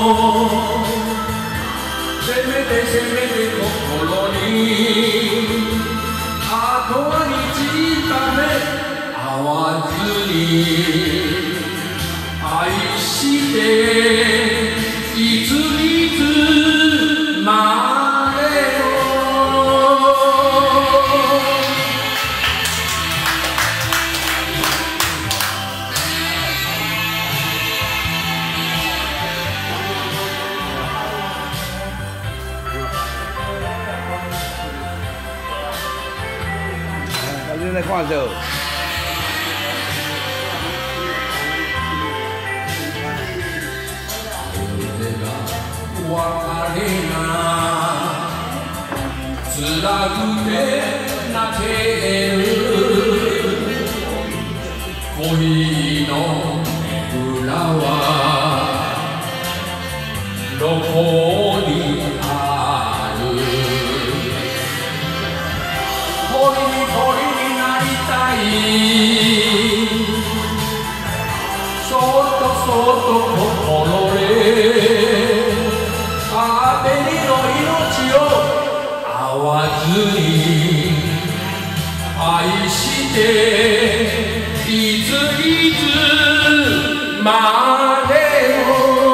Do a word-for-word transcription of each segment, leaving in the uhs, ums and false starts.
せめてせめて心にあとは日ため合わずに愛していついつまでも现在挂着。 別れが辛くて泣ける恋の裏はどこにある鳥に鳥になりたいそっとそっと心であべりの命を合わずに愛していついつまでも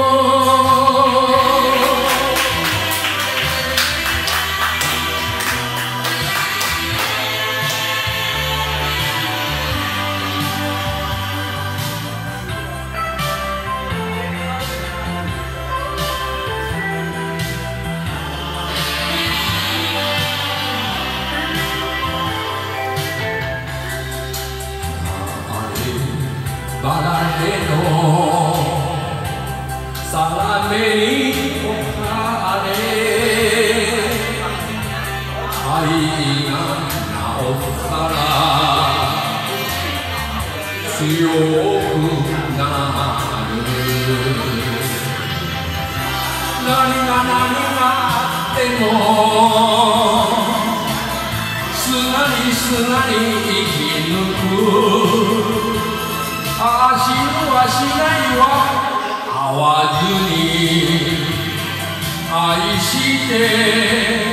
バラレの定めに置かれ愛がなおさら強くなる何が何があってもすがりすがり生き抜くああ死ぬはしないわ会わずに愛して